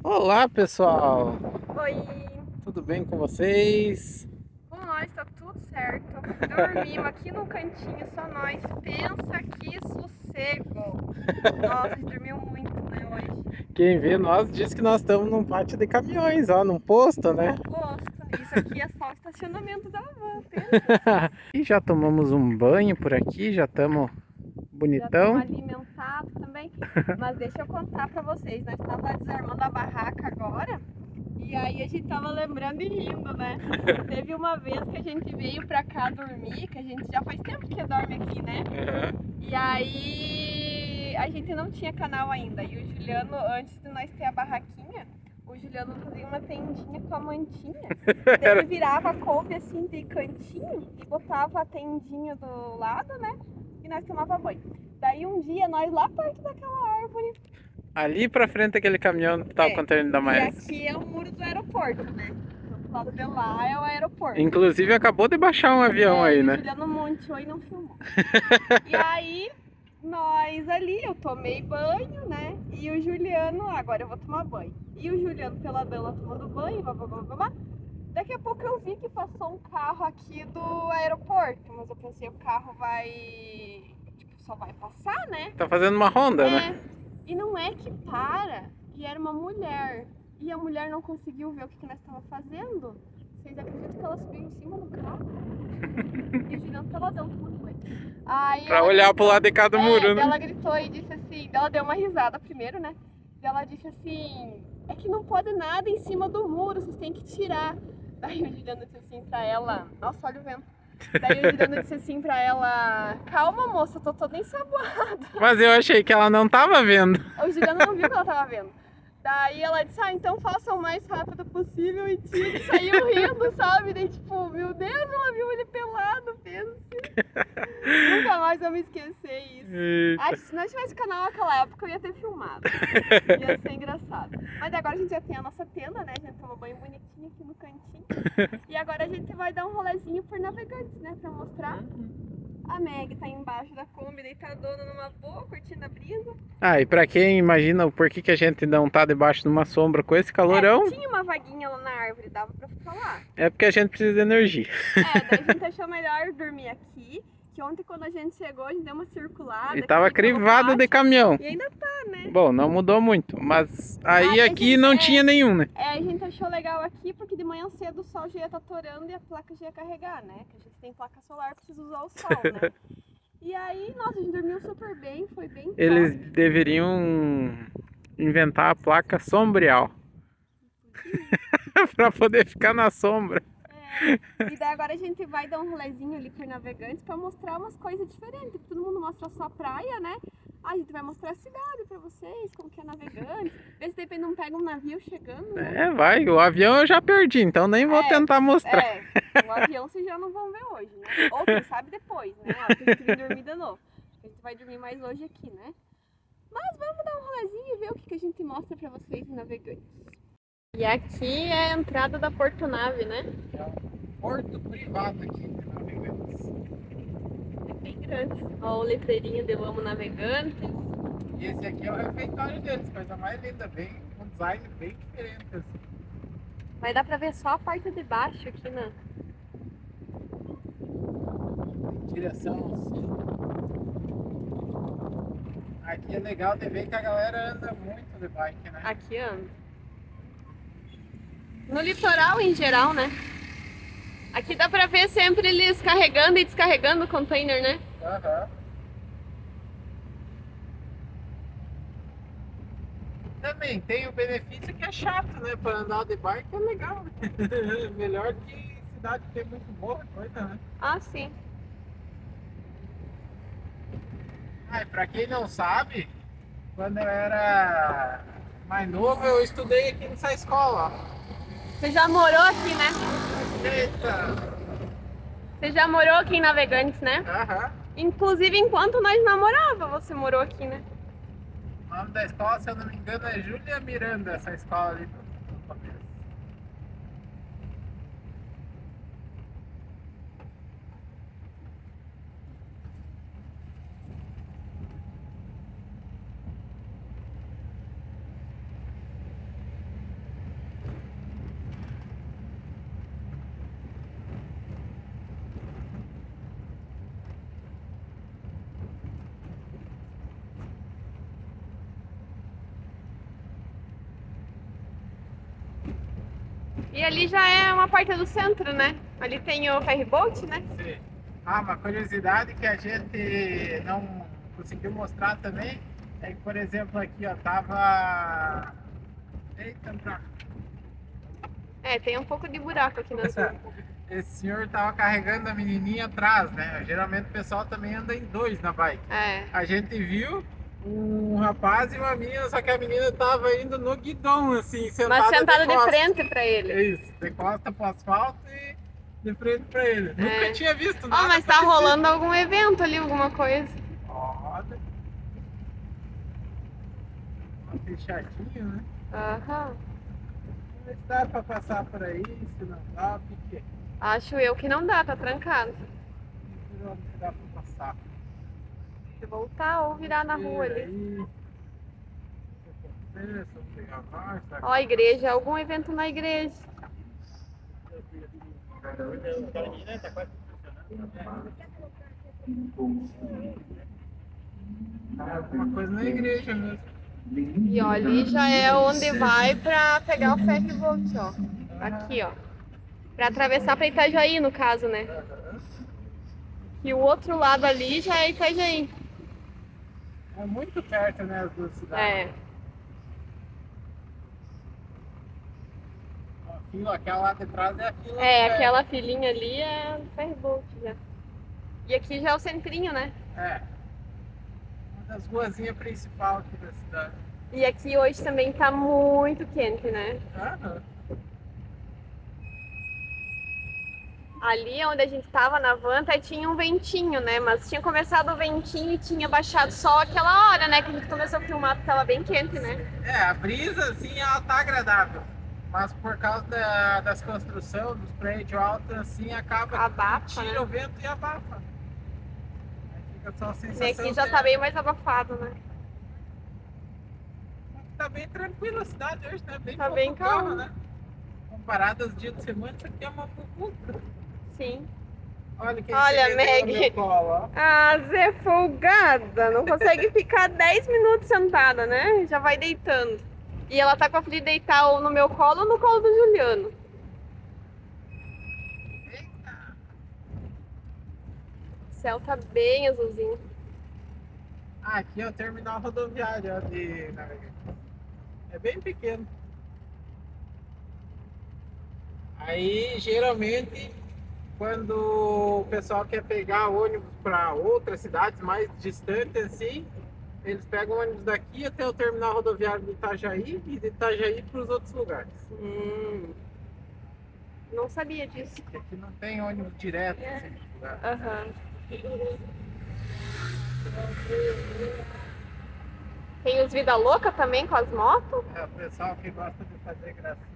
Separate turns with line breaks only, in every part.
Olá, pessoal!
Oi,
Tudo bem com vocês?
com nós tá tudo certo. Dormimos aqui no cantinho, só nós. Pensa que sossego. Nossa, a gente dormiu muito, né, hoje.
Quem vê nós diz que nós estamos num pátio de caminhões, ó, num posto, né?
Gosto. Isso aqui é só o estacionamento da van, pensa.
E já tomamos um banho por aqui, já estamos
Já estamos
bonitão.
alimentados também. Mas deixa eu contar pra vocês, nós estávamos desarmando a barraca agora. E aí a gente tava lembrando e rindo, né? Teve uma vez que a gente veio pra cá dormir, que a gente já faz tempo que dorme aqui, né? E aí a gente não tinha canal ainda. E o Juliano, antes de nós ter a barraquinha, o Juliano fazia uma tendinha com a mantinha. Ele virava a couve assim de cantinho e botava a tendinha do lado, né? E nós tomava banho. Daí um dia nós lá perto daquela árvore.
Ali pra frente aquele caminhão que tava contando da
E
mais.
aqui é o muro do aeroporto, né? Do lado de lá é o aeroporto.
Inclusive acabou de baixar um avião aí, né?
O Juliano montou e não filmou. E aí, nós ali, eu tomei banho, né? E o Juliano, agora eu vou tomar banho. E o Juliano peladão lá tomando banho, blá, blá, blá, blá, blá. Daqui a pouco eu vi que passou um carro aqui do aeroporto, mas eu pensei, o carro vai, tipo, só vai passar, né?
Tá fazendo uma ronda, né?
E não é que para, e era uma mulher. E a mulher não conseguiu ver o que nós estávamos fazendo. Vocês acreditam que ela subiu em cima do carro? E o Juliano peladão tomando banho. Aí
Pra olhar pro lado de cá do muro, né?
Ela gritou e disse assim, ela deu uma risada primeiro, né? E ela disse assim, é que não pode nada em cima do muro, vocês têm que tirar. Daí o Juliano disse assim pra ela, nossa, olha o vento. Daí o Juliano disse assim pra ela, calma moça, eu tô toda ensaboada.
Mas eu achei que ela não tava vendo.
O Juliano não viu que ela tava vendo. Daí ela disse, então faça o mais rápido possível e tira. E saiu rindo, sabe? Daí tipo, meu Deus, ela viu ele pelado, pensa. Nunca mais eu me esquecer isso. Acho que se nós tivesse canal naquela época eu ia ter filmado. Ia ser engraçado. Mas agora a gente já tem a nossa tenda, né? A gente toma banho bonitinho aqui no cantinho. E agora a gente vai dar um rolezinho por Navegantes, né? Pra mostrar. A Meg tá embaixo da Kombi, deitadona numa boa, curtindo a brisa.
Ah, e pra quem imagina o porquê que a gente não tá debaixo de uma sombra com esse calorão,
Tinha uma vaguinha lá na árvore, dava pra ficar lá.
é porque a gente precisa de energia.
Daí a gente achou melhor dormir aqui, que ontem quando a gente chegou a gente deu uma circulada.
E tava crivado de caminhão.
E ainda tá, né?
Bom, não mudou muito, mas aí aqui não tinha nenhum, né?
A gente achou legal aqui porque de manhã cedo o sol já ia estar torando e a placa já ia carregar, né? Que a gente tem placa solar, precisa usar o sol, né? E aí, nossa, a gente dormiu super bem, foi bem top.
Eles deveriam inventar a placa sombreal. Pra poder ficar na sombra.
E daí agora a gente vai dar um rolezinho ali por Navegantes pra mostrar umas coisas diferentes. Porque todo mundo mostra só a praia, né? A gente vai mostrar a cidade pra vocês, como que é Navegantes. Ver se de repente não pega um navio chegando, né?
Vai. O avião eu já perdi, então nem vou tentar mostrar.
O avião vocês já não vão ver hoje, né? Ou quem sabe depois, né? A gente vai dormir de novo. A gente vai dormir mais hoje aqui, né? Mas vamos dar um rolezinho e ver o que a gente mostra pra vocês em Navegantes. E aqui é a entrada da Porto Nave, né?
É um porto privado aqui de Navegantes.
É bem grande. Ó, o letreirinho de Eu Amo Navegantes.
E esse aqui é o refeitório deles, coisa mais linda, bem, um design bem diferente assim.
Vai dar pra ver só a parte de baixo aqui, né?
Direção assim. Aqui é legal de ver que a galera anda muito de bike, né?
Aqui anda. No litoral em geral, né? Aqui dá pra ver sempre eles carregando e descarregando o container, né?
Também tem o benefício que é chato, né? Para andar de bike é legal. Melhor que cidade que tem muito boa coisa, né?
Ah, sim.
Ah, e pra quem não sabe, quando eu era mais novo eu estudei aqui nessa escola, ó.
Você já morou aqui, né?
Eita!
Você já morou aqui em Navegantes, né? Inclusive, enquanto nós namorava, você morou aqui, né?
O nome da escola, se eu não me engano, é Júlia Miranda, essa escola ali.
E ali já é uma parte do centro, né? Ali tem o ferryboat, né?
Sim. Ah, uma curiosidade que a gente não conseguiu mostrar também é que, por exemplo, aqui ó, tava. Eita, pra...
É, tem um pouco de buraco aqui nas ruas.
Esse senhor tava carregando a menininha atrás, né? Geralmente o pessoal também anda em dois na bike.
É.
A gente viu um rapaz e uma menina, só que a menina tava indo no guidão, assim, sentada,
Mas sentada de
costa.
frente pra ele.
É isso, de costa pro asfalto e de frente pra ele. Nunca tinha visto
Ó,
nada
mas tá
parecido.
rolando algum evento ali, alguma coisa.
Roda. Tá fechadinho, né?
Aham.
Mas dá pra passar por aí, se não dá, porque
Acho eu que não dá, tá trancado.
não dá pra passar.
Se voltar ou virar na rua ali.
Aí, se eu pegar mais, tá?
Ó, a igreja, algum evento na igreja.
Alguma coisa na igreja mesmo.
E ó, ali já é onde vai pra pegar o ferryboat, ó. Aqui, ó. Pra atravessar pra Itajaí, no caso, né? E o outro lado ali já é Itajaí.
É muito perto, né, as duas cidades.
É.
A fila, aquela lá de trás é a fila.
É,
do
aquela filinha ali é o ferryboat já. E aqui já é o centrinho, né?
É. Uma das ruazinhas principais aqui da cidade.
E aqui hoje também tá muito quente, né?
Aham.
Ali onde a gente tava na van, até tinha um ventinho, né? Mas tinha começado o ventinho e tinha baixado só aquela hora, né? Que a gente começou a filmar, porque tava bem quente, né?
É, a brisa, assim, ela tá agradável. Mas por causa das construções, dos prédios altos, assim, acaba
Abafa,
que tira
né?
o vento e abafa. Aí fica só a
E
sensação
aqui já
de-
tá bem mais abafado, né?
Tá bem tranquila a cidade hoje, né? Bem
Tá
pouco
bem
carro,
calmo.
né? Comparado aos dias de semana, isso aqui é uma muvuca.
Sim.
Olha quem
Olha,
se meteu no
Meg.
meu colo, ó.
A Zé folgada, não consegue ficar 10 minutos sentada, né? Já vai deitando. E ela tá com a fim de deitar ou no meu colo ou no colo do Juliano. O céu tá bem azulzinho.
Ah, aqui é o terminal rodoviário ó, de navegação. É bem pequeno. Aí, geralmente, quando o pessoal quer pegar ônibus para outras cidades mais distantes, assim, eles pegam o ônibus daqui até o terminal rodoviário de Itajaí e de Itajaí para os outros lugares.
Não sabia disso.
Porque aqui não tem ônibus direto, assim, de lugar.
Aham. Tem os vida louca também com as motos?
É o pessoal que gosta de fazer gracinha.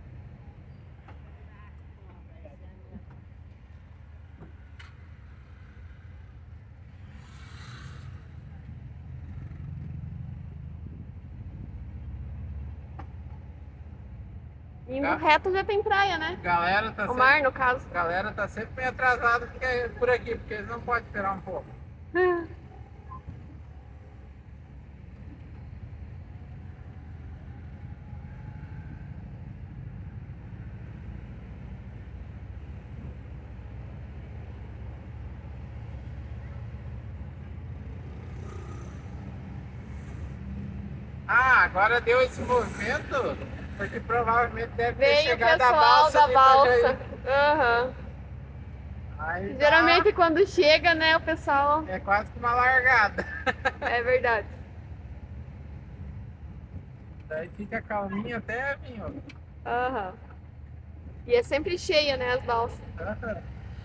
Indo
Tá.
reto já tem praia, né?
Galera tá
O
sempre,
mar, no caso.
galera tá sempre meio atrasada por aqui, porque eles não podem esperar um pouco. Ah, agora deu esse movimento, porque provavelmente deve ter
Veio o
chegado a
pessoal
balsa
da
de
balsa.
Itajaí.
Aham.
Aí
Geralmente quando chega, né, o pessoal.
é quase que uma largada.
É verdade.
Daí fica calminho até vir, ó.
Aham. E é sempre cheia, né, as balsas.
Aham.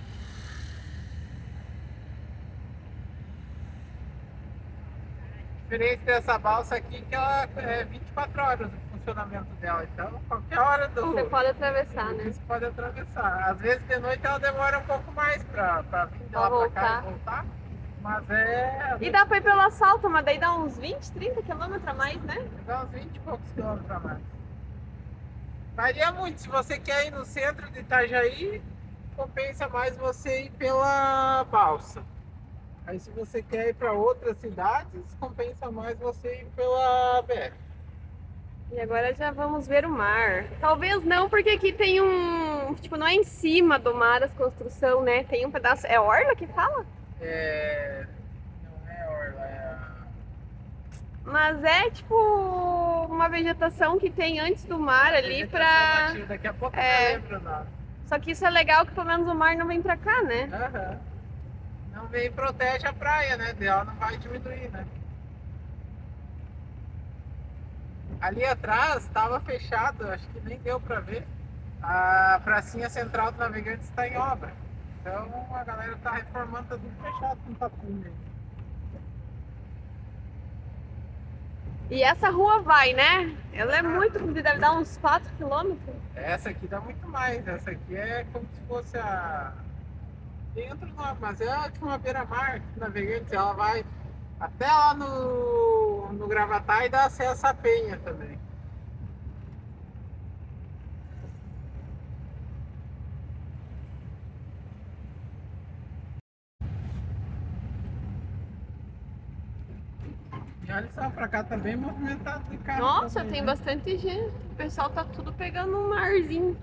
A diferença dessa balsa aqui é que ela é 24 horas o funcionamento dela, então qualquer hora do
Você pode atravessar, né?
você pode atravessar. Às vezes de noite ela demora um pouco mais pra vir de lá pra cá e voltar, mas é.
E dá pra ir pelo asfalto, mas daí dá uns 20, 30 quilômetros a mais, né?
Dá uns 20 e poucos quilômetros a mais. Varia muito, se você quer ir no centro de Itajaí, compensa mais você ir pela balsa. Aí se você quer ir para outras cidades, compensa mais você ir pela BR.
E agora já vamos ver o mar. Talvez não, porque aqui tem um... Tipo, não é em cima do mar as construção, né? Tem um pedaço... É orla que fala?
É... Não é orla, é...
Mas é tipo uma vegetação que tem antes do mar ali pra...
nativa. Daqui a pouco
É.
eu lembro, não.
Só que isso é legal que pelo menos o mar não vem pra cá, né?
Aham. Não vem e protege a praia, né? Ela não vai diminuir, né? Ali atrás estava fechado, acho que nem deu para ver. A pracinha central do Navegante está em obra. Então a galera está reformando, tá tudo fechado com tapume.
E essa rua vai, né? Ela é muito, deve dar uns 4 quilômetros.
Essa aqui dá muito mais. Essa aqui é como se fosse a... Dentro, mas é uma beira-mar Navegante. Ela vai até lá no Gravatá e dá acesso à Penha também. E olha só, pra cá tá bem movimentado de carro.
Nossa,
também,
tem
né?
bastante gente. O pessoal tá tudo pegando um marzinho.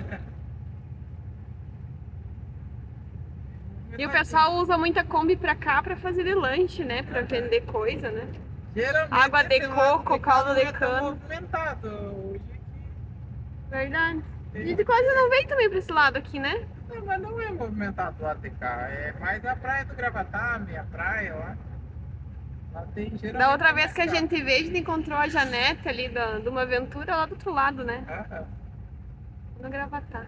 E o pessoal usa muita Kombi pra cá pra fazer de lanche, né? Pra vender coisa, né?
Geralmente
Água de
esse lado
coco, caldo
não
de
é tão
cana.
movimentado. Hoje aqui
Verdade. A
tem...
gente quase não vem também pra esse lado aqui, né?
Não, mas não é movimentado lá de cá. É mais a praia do Gravatá, minha praia lá. Lá tem geralmente.
Da outra vez que a
mais
gente veio, a gente encontrou a Janete ali de uma aventura lá do outro lado, né?
carro. Aham.
No Gravatá.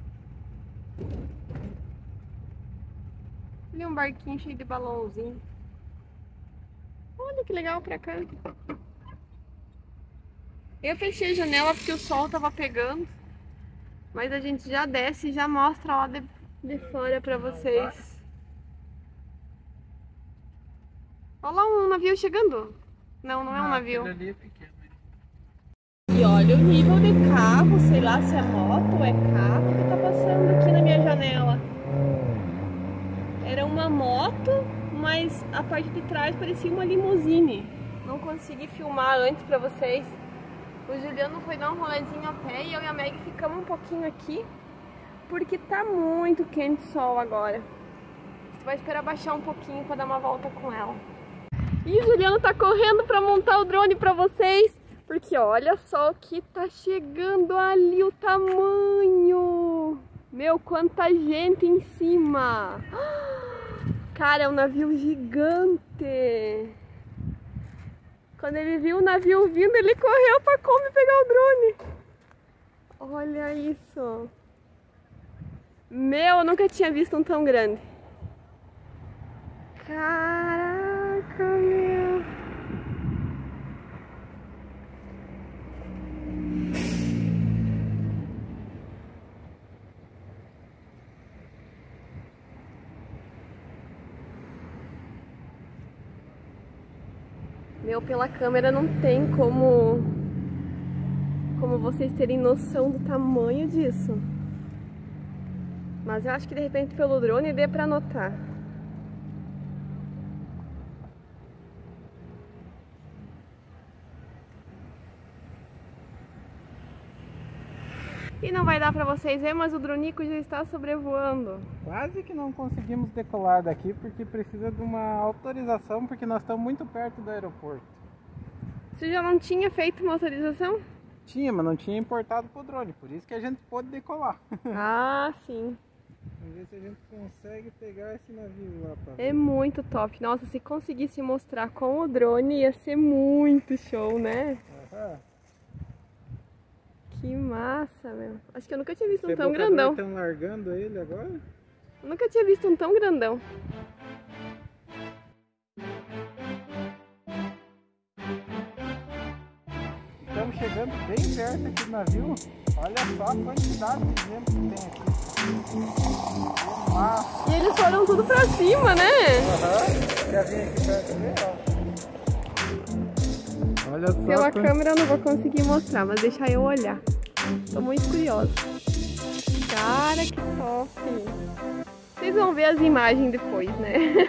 Ali um barquinho cheio de balãozinho. Olha que legal pra cá. Eu fechei a janela porque o sol tava pegando. Mas a gente já desce e já mostra lá de fora pra vocês. Olha lá um navio chegando. Não, não é um navio.
Aquele ali é pequeno.
E olha o nível de carro, sei lá se é moto ou é carro que tá passando aqui na minha janela. Era uma moto, mas a parte de trás parecia uma limusine. Não consegui filmar antes pra vocês. O Juliano foi dar um rolezinho a pé e eu e a Meg ficamos um pouquinho aqui, porque tá muito quente o sol agora. A gente vai esperar baixar um pouquinho pra dar uma volta com ela. E o Juliano tá correndo pra montar o drone pra vocês, porque olha só o que tá chegando ali, o tamanho. Meu, quanta gente em cima. Cara, é um navio gigante. Quando ele viu o navio vindo, ele correu pra Kombi pegar o drone. Olha isso. Meu, eu nunca tinha visto um tão grande. Caraca, meu. Meu, pela câmera não tem como vocês terem noção do tamanho disso. Mas eu acho que de repente pelo drone dê pra notar. E não vai dar pra vocês ver, mas o dronico já está sobrevoando.
Quase que não conseguimos decolar daqui porque precisa de uma autorização, porque nós estamos muito perto do aeroporto.
Você já não tinha feito uma autorização?
Tinha, mas não tinha importado pro drone, por isso que a gente pôde decolar.
Ah, sim.
Vamos ver se a gente consegue pegar esse navio lá pra ver.
É muito top. Nossa, se conseguisse mostrar com o drone ia ser muito show, né?
Aham.
Que massa, meu. Acho que eu nunca tinha visto um tão grandão.
Estão largando ele agora?
Eu nunca tinha visto um tão grandão.
Estamos chegando bem perto aqui do navio. Olha só a quantidade de gente que tem aqui. Massa.
E eles foram tudo pra cima, né?
Aham. Já vim aqui perto dele, ó. Olha só.
Pela câmera eu não vou conseguir mostrar, mas deixa eu olhar. Tô muito curiosa. Cara, que top! Vocês vão ver as imagens depois, né?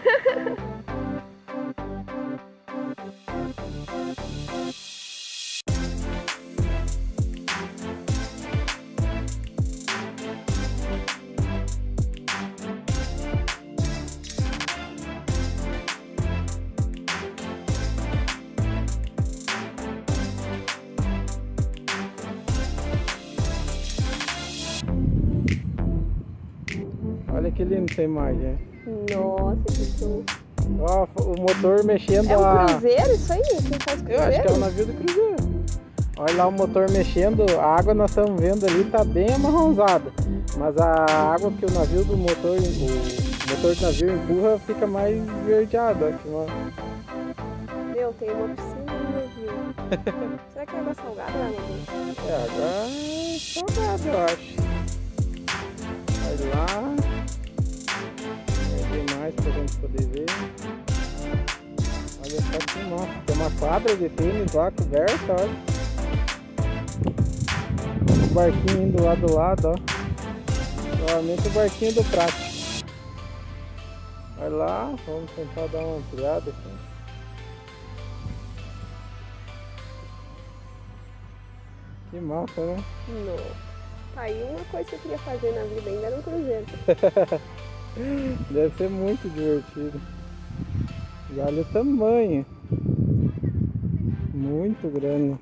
Olha que lindo essa imagem.
Nossa, que show.
Ó, o motor mexendo.
É um cruzeiro isso aí? Quem faz cruzeiro?
Eu acho que é um navio do cruzeiro. Olha lá o motor mexendo, a água nós estamos vendo ali tá bem amarronzada. Mas a água que o motor do navio empurra fica mais verdeada.
Meu, tem uma piscina no navio. Será que é água salgada lá, meu?
É água salgada, eu acho. Olha lá. Tem mais pra gente poder ver. Olha só que nossa, tem uma quadra de tênis lá coberta, olha. O barquinho indo lá do lado, ó. Novamente o barquinho do prático. Vai lá, vamos tentar dar uma ampliada aqui. Que massa, né?
Não. Tá aí uma coisa que eu queria fazer na vida, ainda era um cruzeiro.
Deve ser muito divertido. E olha o tamanho. Muito grande.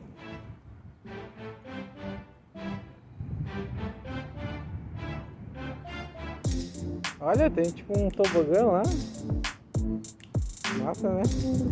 Olha, tem tipo um tobogã lá. Massa, né?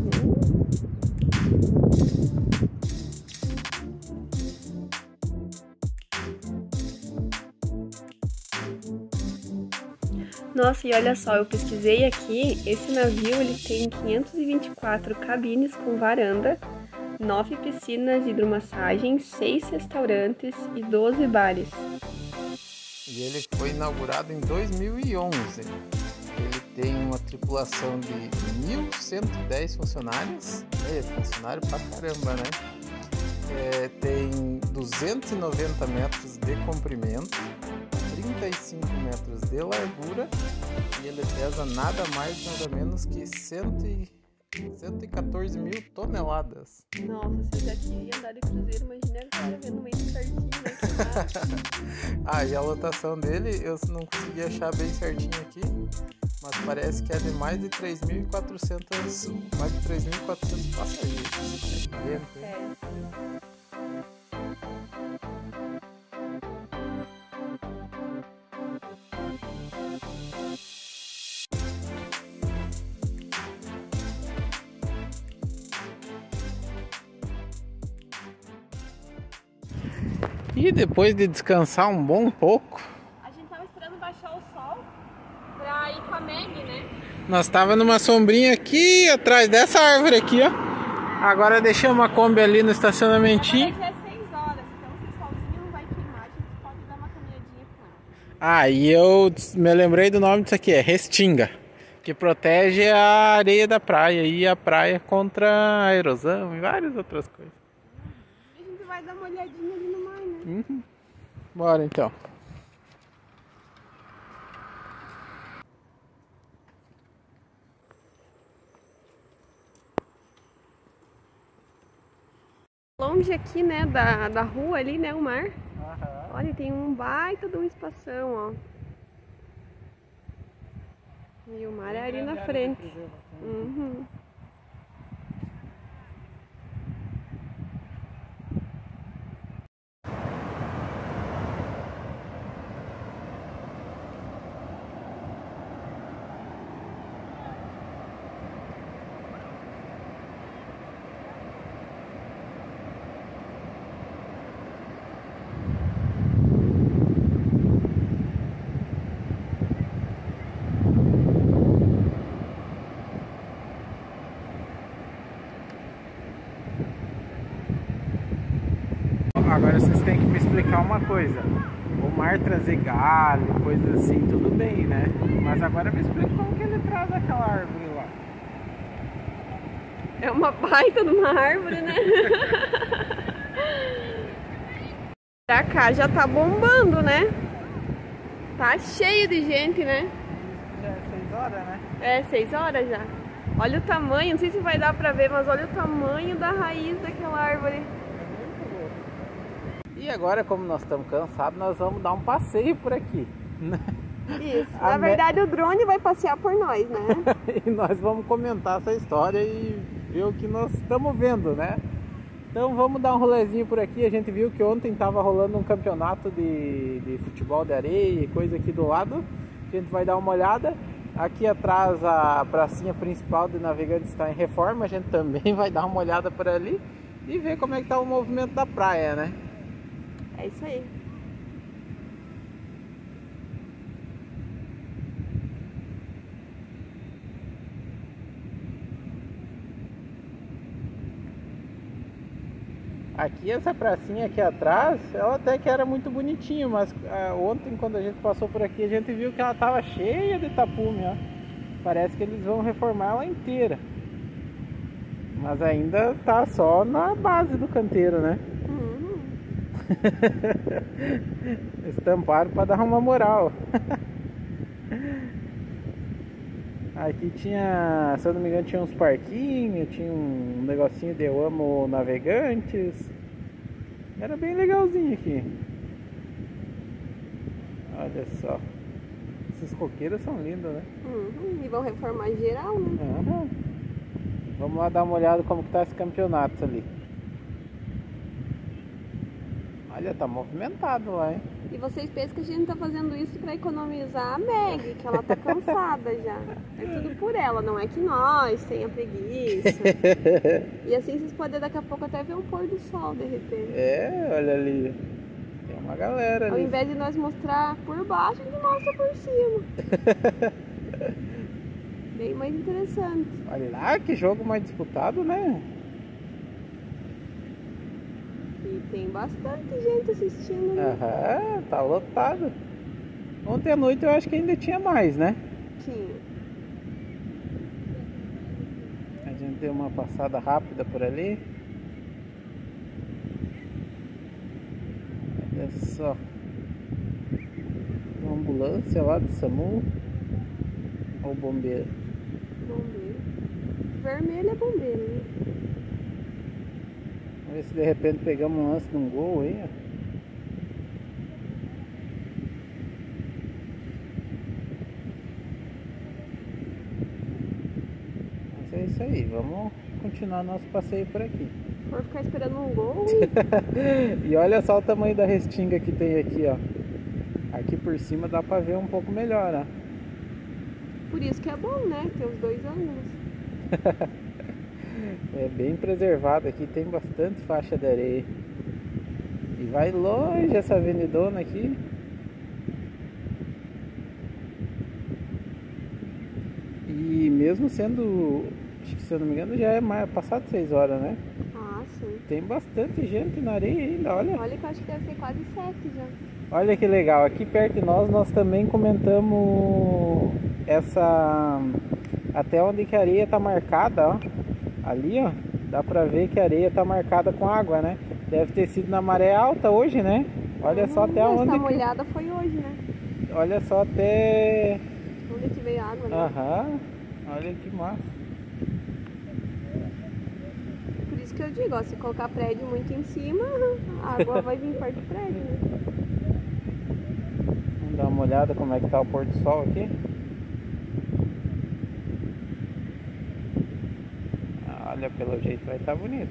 Nossa, e olha só, eu pesquisei aqui, esse navio ele tem 524 cabines com varanda, 9 piscinas de hidromassagem, 6 restaurantes e 12 bares.
E ele foi inaugurado em 2011. Ele tem uma tripulação de 1.110 funcionários. Funcionário pra caramba, né? Tem 290 metros de comprimento, 35 metros de largura e ele pesa nada mais, nada menos que 114 mil toneladas.
Nossa, se eu já queria andar de cruzeiro, imagina agora vendo meio certinho, né?
E a lotação dele eu não consegui achar bem certinho aqui, mas parece que é de mais de 3.400 passageiros. E depois de descansar um bom pouco,
A gente tava esperando baixar o sol pra ir com a Meg, né?
nós tava numa sombrinha aqui atrás dessa árvore aqui, ó. Agora deixamos a Kombi ali no estacionamentinho.
Agora já é 6 horas, então se o solzinho não vai queimar, a gente pode dar uma caminhadinha com ela.
E eu me lembrei do nome disso aqui, é Restinga, que protege a areia da praia e a praia contra a erosão e várias outras coisas.
A gente vai dar uma olhadinha ali no mar, né?
Bora então.
Longe aqui, né, da rua ali, né, o mar. Olha, tem um baita de um espação, ó. E o mar é ali na frente.
Agora vocês têm que me explicar uma coisa. O mar trazer galho, coisas assim, tudo bem, né? Mas agora me explica como que ele traz aquela árvore lá.
É uma baita de uma árvore, né? Pra cá já tá bombando, né? Tá cheio de gente, né?
Já é 6 horas, né?
É, 6 horas já. Olha o tamanho, não sei se vai dar pra ver, mas olha o tamanho da raiz daquela árvore.
E agora, como nós estamos cansados, nós vamos dar um passeio por aqui.
Isso. Na verdade, o drone vai passear por nós, né?
E nós vamos comentar essa história e ver o que nós estamos vendo, né? Então vamos dar um rolezinho por aqui. A gente viu que ontem estava rolando um campeonato de futebol de areia e coisa aqui do lado. A gente vai dar uma olhada. Aqui atrás a pracinha principal do Navegantes está em reforma. A gente também vai dar uma olhada por ali e ver como é que tá o movimento da praia, né?
É isso aí.
Aqui essa pracinha aqui atrás, ela até que era muito bonitinha, mas ontem quando a gente passou por aqui a gente viu que ela estava cheia de tapume, ó. Parece que eles vão reformar ela inteira. Mas ainda tá só na base do canteiro, né? Estamparam para dar uma moral. Aqui tinha, se eu não me engano, tinha uns parquinhos, tinha um negocinho de Eu Amo Navegantes. Era bem legalzinho aqui. Olha só. Esses coqueiros são lindos, né?
E vão reformar geral, né?
Vamos lá dar uma olhada como que tá esse campeonato ali. Olha, tá movimentado lá, hein?
E vocês pensam que a gente tá fazendo isso pra economizar a Meg, que ela tá cansada já. É tudo por ela, não é que nós tenha preguiça. E assim vocês podem daqui a pouco até ver um pôr do sol de repente.
É, olha ali. Tem uma galera ali.
Ao invés de nós mostrar por baixo, a gente mostra por cima. Bem mais interessante.
Olha lá, que jogo mais disputado, né?
E tem bastante gente assistindo, né?
Aham, tá lotado. Ontem à noite eu acho que ainda tinha mais, né?
Tinha.
A gente deu uma passada rápida por ali. Olha só. Uma ambulância lá do SAMU. Olha o bombeiro.
Bombeiro. Vermelho é bombeiro, né?
Vamos ver se de repente pegamos um lance de um gol aí, ó. Mas é isso aí, vamos continuar nosso passeio por aqui.
For ficar esperando um gol.
E olha só o tamanho da restinga que tem aqui, ó. Aqui por cima dá pra ver um pouco melhor, ó.
Por isso que é bom, né? Ter os dois ângulos.
É bem preservado aqui, tem bastante faixa de areia. E vai longe essa avenidona aqui. E mesmo sendo, acho que se eu não me engano, já é mais passado 6 horas, né?
Ah, sim.
Tem bastante gente na areia ainda, olha.
Olha que eu acho que deve ser quase 7 já.
Olha que legal, aqui perto de nós também comentamos essa... Até onde que a areia tá marcada, ó. Ali, ó, dá pra ver que a areia tá marcada com água, né? Deve ter sido na maré alta hoje, né? Olha só até onde
Essa
que...
molhada foi hoje, né?
Olha só até...
Onde que veio a água, né?
Aham, olha que massa.
Por isso que eu digo, ó, se colocar prédio muito em cima, a água vai vir perto do prédio, né?
Vamos dar uma olhada como é que tá o pôr do sol aqui. Olha, pelo jeito vai estar bonito.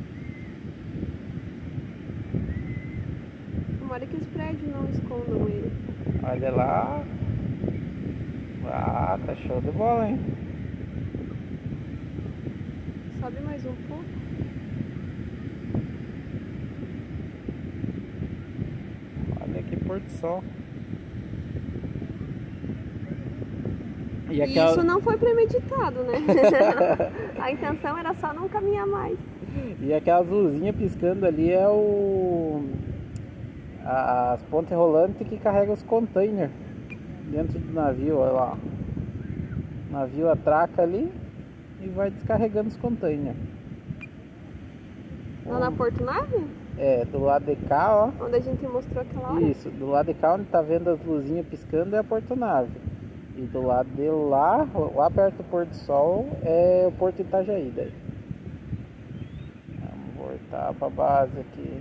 Tomara que os prédios não escondam ele.
Olha lá. Ah, tá show de bola, hein?
Sobe mais um pouco.
Olha que pôr do sol.
E isso não foi premeditado, né? A intenção era só não caminhar mais.
E aquelas luzinhas piscando ali é as pontes rolantes que carregam os containers dentro do navio, olha lá. O navio atraca ali e vai descarregando os containers.
Lá na Porto Nave?
É, do lado de cá, ó.
Onde a gente mostrou aquela hora?
Isso, do lado de cá onde tá vendo as luzinhas piscando é a Porto Nave. E do lado de lá perto do Porto do Sol, é o Porto Itajaí daí. Vamos voltar pra base aqui.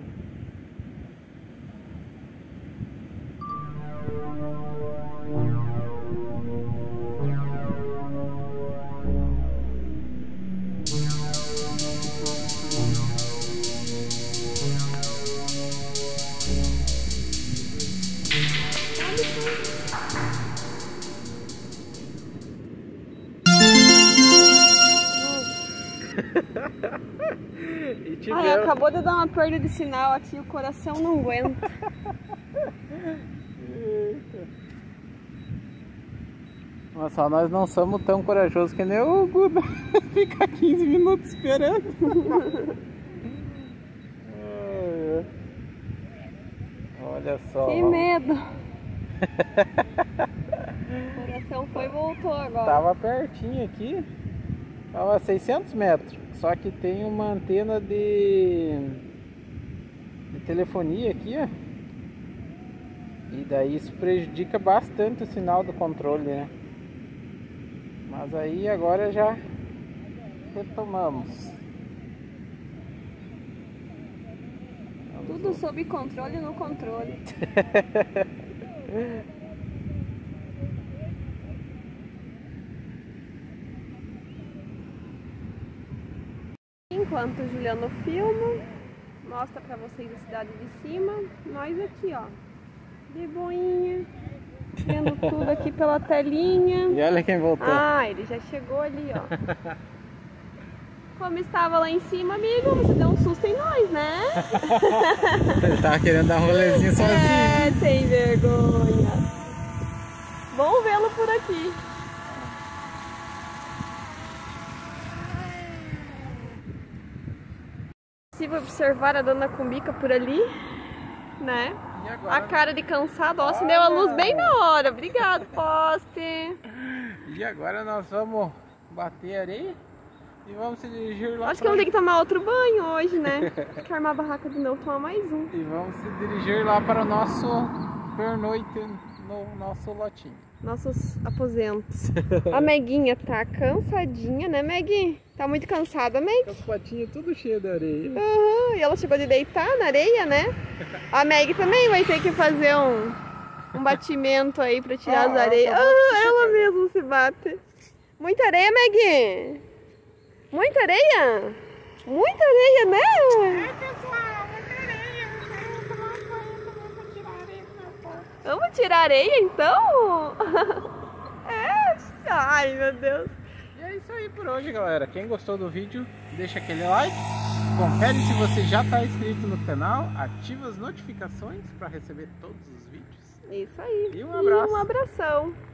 E
Ai,
tivemos...
acabou de dar uma perda de sinal aqui, o coração não aguenta.
Eita. Mas só nós não somos tão corajosos que nem o Guda. Fica 15 minutos esperando. Olha só.
Que medo. O coração foi e voltou agora.
Tava pertinho aqui. Tava a 600 metros. Só que tem uma antena de telefonia aqui, ó. E daí isso prejudica bastante o sinal do controle, né? Mas aí agora já retomamos.
Tudo sob controle no controle. Enquanto o Juliano filma, mostra pra vocês a cidade de cima, nós aqui, ó, de boinha, vendo tudo aqui pela telinha.
E olha quem voltou.
Ah, ele já chegou ali, ó. Como estava lá em cima, amigo, você deu um susto em nós, né?
Ele tava querendo dar um rolezinho sozinho.
É, sem vergonha. Bom vê-lo por aqui. Se observar a dona Cumbica por ali, né?
E agora?
A cara de cansado, ó, acendeu a luz bem na hora. Obrigado, poste.
E agora nós vamos bater areia e vamos se dirigir lá.
Acho que eu vou ter que tomar outro banho hoje, né? Tem que armar a barraca de novo, tomar mais um.
E vamos se dirigir lá para o nosso pernoite no nosso lotinho.
Nossos aposentos. A Meguinha tá cansadinha, né, Meg? Tá muito cansada, Meg?
Com as patinhas tudo cheio de areia.
Uhum, e ela chegou de deitar na areia, né? A Meg também vai ter que fazer um batimento aí pra tirar as areias. Ela mesma se bate. Muita areia, Meg? Muita areia? Muita areia, né?
Pessoal, muita areia. Eu vou tomar um banho também pra tirar a areia do meu corpo.
Vamos tirar areia, então? É? Ai, meu Deus.
E é isso aí por hoje, galera. Quem gostou do vídeo, deixa aquele like. Confere se você já está inscrito no canal. Ativa as notificações para receber todos os vídeos.
Isso aí.
E um abraço.
E um abração.